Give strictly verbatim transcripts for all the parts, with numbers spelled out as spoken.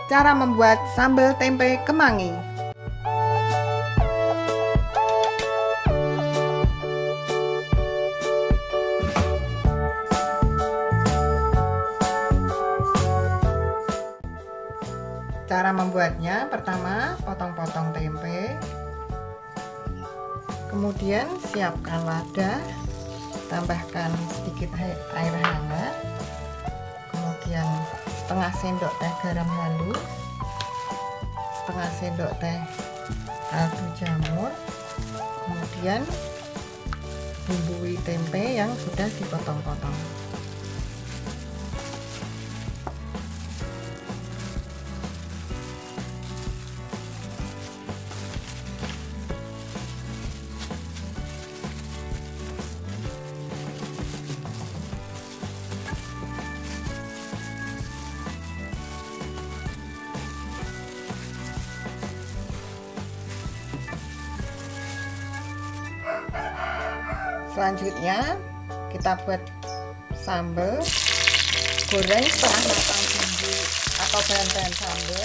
Cara membuat sambal tempe kemangi. Cara membuatnya, pertama potong-potong tempe, kemudian siapkan wadah, tambahkan sedikit air hangat, kemudian setengah sendok teh garam halus, setengah sendok teh kaldu jamur, kemudian bumbui tempe yang sudah dipotong-potong. Selanjutnya kita buat sambal, goreng setengah matang bumbu atau bahan-bahan sambal.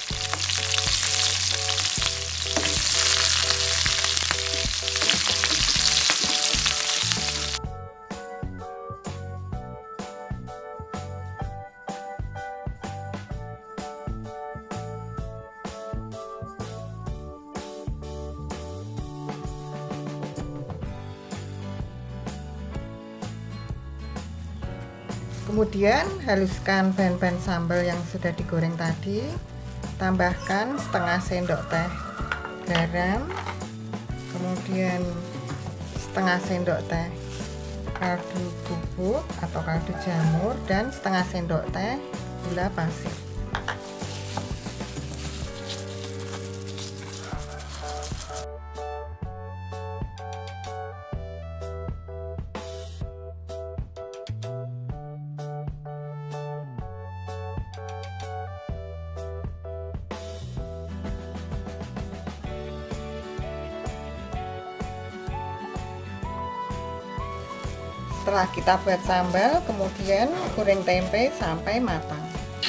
Kemudian haluskan bahan-bahan sambal yang sudah digoreng tadi, tambahkan setengah sendok teh garam, kemudian setengah sendok teh kaldu bubuk atau kaldu jamur, dan setengah sendok teh gula pasir. Setelah kita buat sambal, kemudian goreng tempe sampai matang.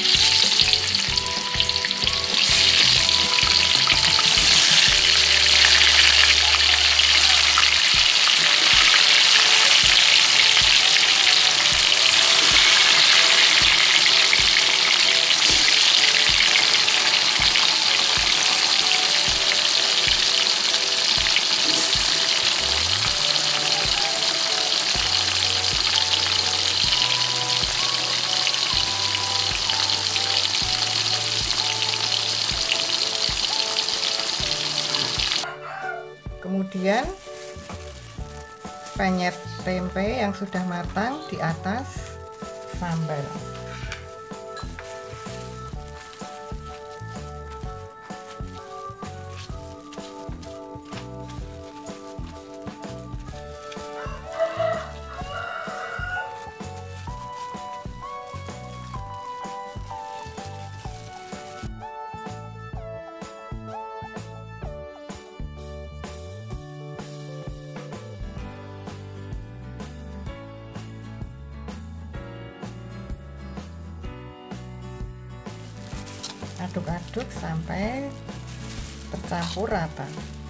Kemudian penyet tempe yang sudah matang di atas sambal. Aduk-aduk sampai tercampur rata.